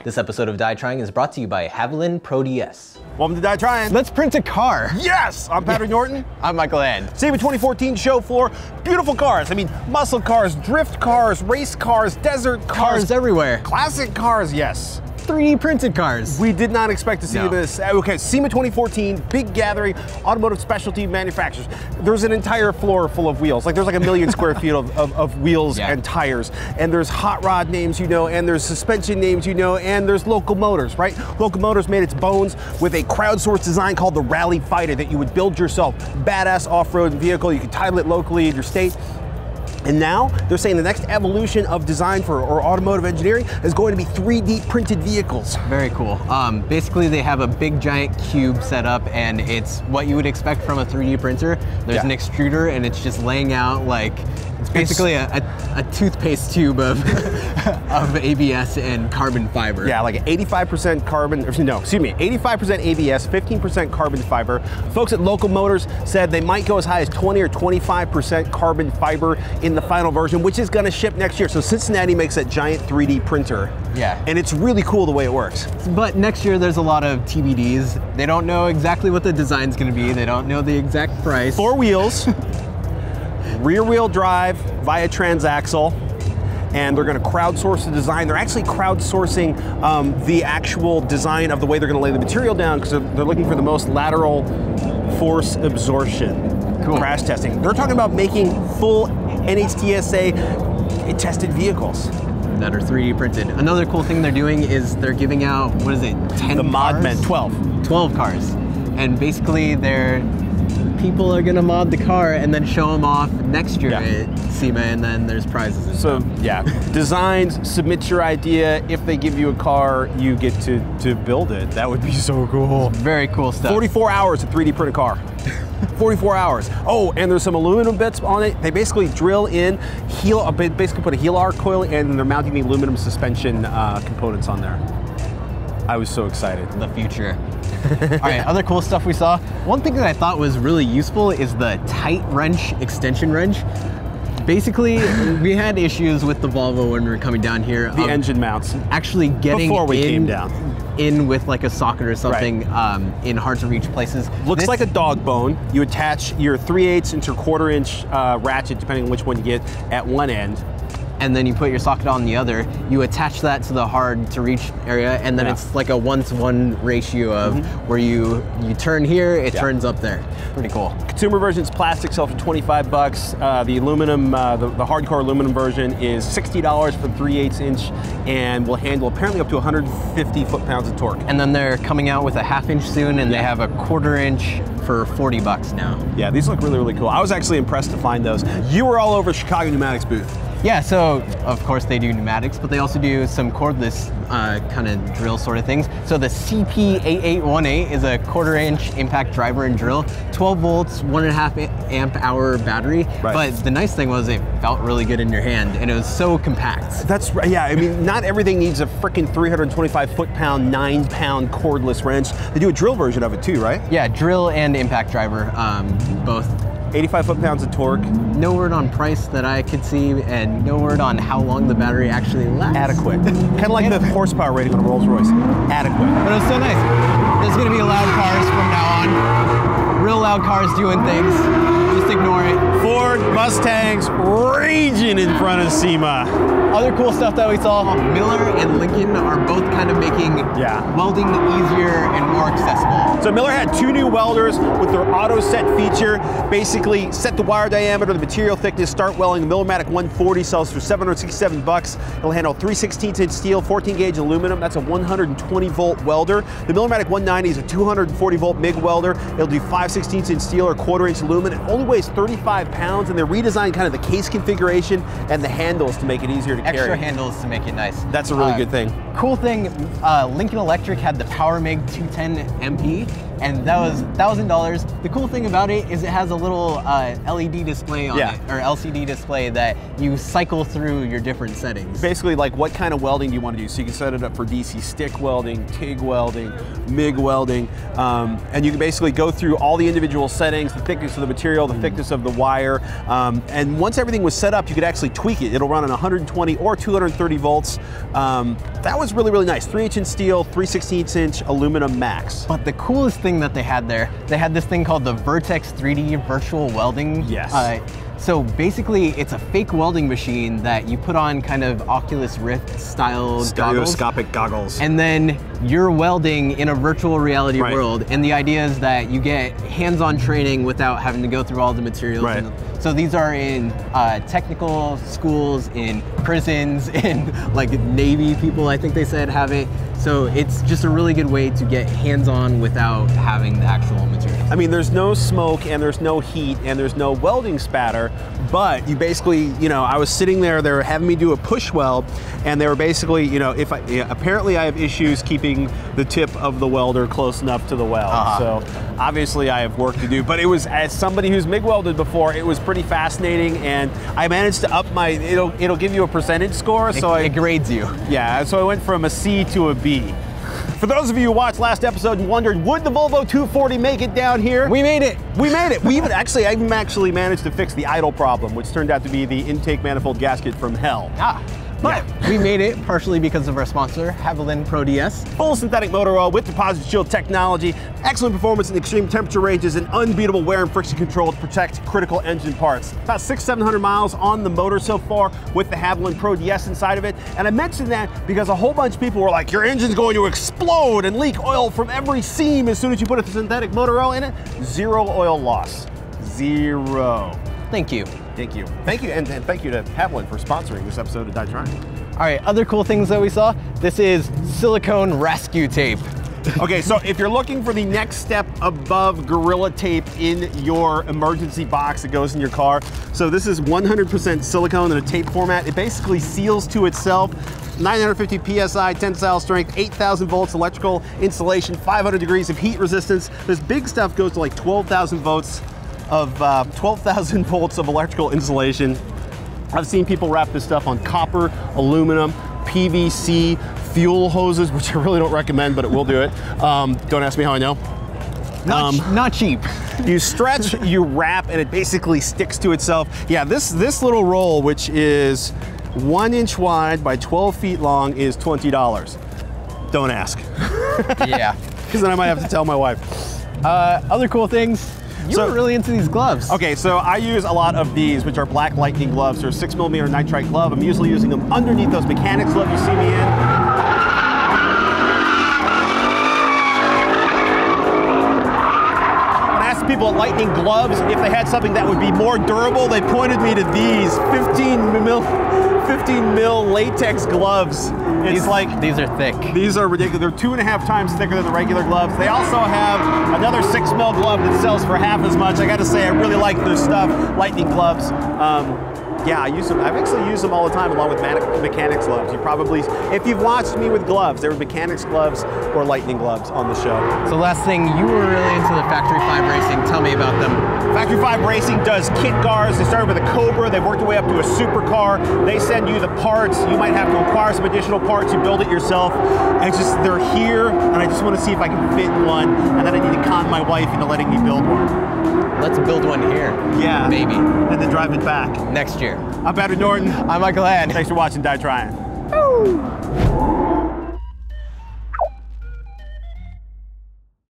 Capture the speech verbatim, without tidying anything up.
This episode of Die Trying is brought to you by Haviland Pro D S. Welcome to Die Trying. Let's print a car. Yes! I'm Patrick Norton. I'm Michael Hand. SEMA twenty fourteen show floor. Beautiful cars. I mean, muscle cars, drift cars, race cars, desert cars. Cars everywhere. Classic cars, yes. three D printed cars. We did not expect to see No. this. Okay, SEMA twenty fourteen, big gathering, automotive specialty manufacturers. There's an entire floor full of wheels. Like there's like a million square feet of, of, of wheels Yeah. and tires. And there's hot rod names you know, and there's suspension names you know, and there's Local Motors, right? Local Motors made its bones with a crowdsourced design called the Rally Fighter that you would build yourself. Badass off-road vehicle. You could title it locally in your state. And now they're saying the next evolution of design for or automotive engineering is going to be three D printed vehicles. Very cool. Um, basically, they have a big giant cube set up, and it's what you would expect from a three D printer. There's Yeah. an extruder, and it's just laying out like it's basically a, a, a toothpaste tube of of A B S and carbon fiber. Yeah, like eighty-five percent carbon, no, excuse me, eighty-five percent A B S, fifteen percent carbon fiber. Folks at Local Motors said they might go as high as twenty or twenty-five percent carbon fiber in the final version, which is gonna ship next year. So Cincinnati makes that giant three D printer. Yeah. And it's really cool the way it works. But next year, there's a lot of T B Ds. They don't know exactly what the design's gonna be. They don't know the exact price. Four wheels, rear wheel drive via transaxle, and they're going to crowdsource the design. They're actually crowdsourcing um, the actual design of the way they're going to lay the material down because they're, they're looking for the most lateral force absorption. Cool. Crash testing. They're talking about making full N H T S A tested vehicles. That are three D printed. Another cool thing they're doing is they're giving out, what is it, ten The cars? Modmen, twelve. twelve cars. And basically they're, people are gonna mod the car and then show them off next year Yeah. at SEMA, and then there's prizes. And So stuff. yeah, designs, submit your idea. If they give you a car, you get to, to build it. That would be so cool. Very cool stuff. forty-four hours to three D print a car. forty-four hours. Oh, and there's some aluminum bits on it. They basically drill in, heel, basically put a heel arc coil in, and they're mounting the aluminum suspension uh, components on there. I was so excited. The future. All right, other cool stuff we saw. One thing that I thought was really useful is the Tite-Reach extension wrench. Basically, we had issues with the Volvo when we were coming down here. The of engine mounts. Actually getting Before we in, came down. in with like a socket or something Right. um, in hard to reach places. Looks This- like a dog bone. You attach your three eighths inch or quarter inch uh, ratchet, depending on which one you get, at one end. and then you put your socket on the other, you attach that to the hard to reach area, and then Yeah. it's like a one to one ratio of where you you turn here, it Yeah. turns up there. Pretty cool. Consumer version's plastic, sells for twenty-five bucks. Uh, the aluminum, uh, the, the hardcore aluminum version is sixty dollars for three eighths inch and will handle apparently up to one hundred fifty foot-pounds of torque. And then they're coming out with a half inch soon, and they have a quarter inch for forty bucks now. Yeah, these look really, really cool. I was actually impressed to find those. You were all over Chicago Pneumatics booth. Yeah, so of course they do pneumatics, but they also do some cordless uh, kind of drill sort of things. So the C P eighty-eight eighteen is a quarter inch impact driver and drill, twelve volts, one and a half amp hour battery. Right. But the nice thing was it felt really good in your hand, and it was so compact. That's right, yeah, I mean, not everything needs a freaking three hundred twenty-five foot-pound, nine pound cordless wrench. They do a drill version of it too, right? Yeah, drill and impact driver, um, both. eighty-five foot-pounds of torque. No word on price that I could see, and no word on how long the battery actually lasts. Adequate. Kind of like the horsepower rating on a Rolls Royce. Adequate. But it was so nice. There's gonna be loud cars from now on. Real loud cars doing things. Just ignore it. Ford Mustangs raging in front of SEMA. Other cool stuff that we saw, Miller and Lincoln are both kind of making Yeah. welding easier and more accessible. So Miller had two new welders with their auto set feature. Basically set the wire diameter, the material thickness, start welding. The Millermatic one forty sells for seven hundred sixty-seven bucks. It'll handle three sixteenths inch steel, fourteen gauge aluminum. That's a one hundred twenty volt welder. The Millermatic one ninety is a two hundred forty volt MIG welder. It'll do five sixteenths inch steel or quarter inch aluminum. It only weighs thirty-five pounds, and they redesigned kind of the case configuration and the handles to make it easier to Extra carry. handles to make it nice. That's a really Uh, good thing. Cool thing, uh, Lincoln Electric had the PowerMig two ten M P, and that was one thousand dollars. The cool thing about it is it has a little uh, L E D display on yeah. it, or L C D display that you cycle through your different settings. Basically, like what kind of welding do you want to do? So you can set it up for D C stick welding, TIG welding, MIG welding, um, and you can basically go through all the individual settings, the thickness of the material, the mm. thickness of the wire, um, and once everything was set up, you could actually tweak it. It'll run on one hundred twenty or two hundred thirty volts. Um, that was really, really nice. three inch in steel, three sixteenths inch aluminum max. But the coolest thing that they had there, they had this thing called the Vertex three D virtual welding. Yes. Uh, so basically, it's a fake welding machine that you put on kind of Oculus Rift style stereoscopic goggles. And then you're welding in a virtual reality right. world. And the idea is that you get hands-on training without having to go through all the materials. Right. And so these are in uh, technical schools, in prisons, in like Navy people, I think they said, have it. So it's just a really good way to get hands-on without having the actual materials. I mean, there's no smoke and there's no heat and there's no welding spatter, but you basically, you know, I was sitting there, they were having me do a push weld, and they were basically, you know, if I, yeah, apparently I have issues keeping the tip of the welder close enough to the weld. Uh-huh. So obviously I have work to do, but it was, as somebody who's MIG welded before, it was pretty fascinating, and I managed to up my, it'll, it'll give you a percentage score. It, so I, it grades you. Yeah, so I went from a C to a B. For those of you who watched last episode and wondered, would the Volvo two forty make it down here? We made it. We made it. We even actually, I even actually managed to fix the idle problem, which turned out to be the intake manifold gasket from hell. Ah. But yeah. we made it partially because of our sponsor, Haviland Pro D S. Full synthetic motor oil with deposit shield technology, excellent performance in extreme temperature ranges, and unbeatable wear and friction control to protect critical engine parts. About six, seven hundred miles on the motor so far with the Haviland Pro D S inside of it. And I mentioned that because a whole bunch of people were like, your engine's going to explode and leak oil from every seam as soon as you put a synthetic motor oil in it. Zero oil loss. Zero. Thank you. Thank you. Thank you, and, and thank you to Haviland for sponsoring this episode of Tryin. All right, other cool things that we saw. This is silicone rescue tape. Okay, so if you're looking for the next step above Gorilla Tape in your emergency box that goes in your car, so this is one hundred percent silicone in a tape format. It basically seals to itself. nine hundred fifty P S I, tensile strength, eight thousand volts electrical insulation, five hundred degrees of heat resistance. This big stuff goes to like twelve thousand volts of uh, twelve thousand volts of electrical insulation. I've seen people wrap this stuff on copper, aluminum, P V C, fuel hoses, which I really don't recommend, but it will do it. Um, don't ask me how I know. Not, um, not cheap. You stretch, you wrap, and it basically sticks to itself. Yeah, this, this little roll, which is one inch wide by twelve feet long, is twenty dollars. Don't ask. Yeah. Because then I might have to tell my wife. Uh, other cool things. You so, were really into these gloves. Okay, so I use a lot of these, which are black lightning gloves. They're a six millimeter nitride glove. I'm usually using them underneath those mechanics gloves you see me in. When I asked people at Lightning Gloves if they had something that would be more durable, they pointed me to these fifteen mil latex gloves. It's these, like these are thick. These are ridiculous. They're two and a half times thicker than the regular gloves. They also have another six mil glove that sells for half as much. I got to say, I really like their stuff. Lightning gloves. Um, yeah, I use them. I've actually used them all the time along with mechanics gloves. You probably, if you've watched me with gloves, they were mechanics gloves or lightning gloves on the show. So last thing, you were really into the Factory five racing. Tell me about them. Factory five Racing does kit cars. They started with a Cobra. They've worked their way up to a supercar. They send you the parts. You might have to acquire some additional parts. You build it yourself. And it's just, they're here, and I just want to see if I can fit one, and then I need to con my wife into letting me build one. Let's build one here. Yeah. Maybe. And then drive it back. Next year. I'm Patrick Norton. I'm Michael Hand. Thanks for watching Tryin. Woo!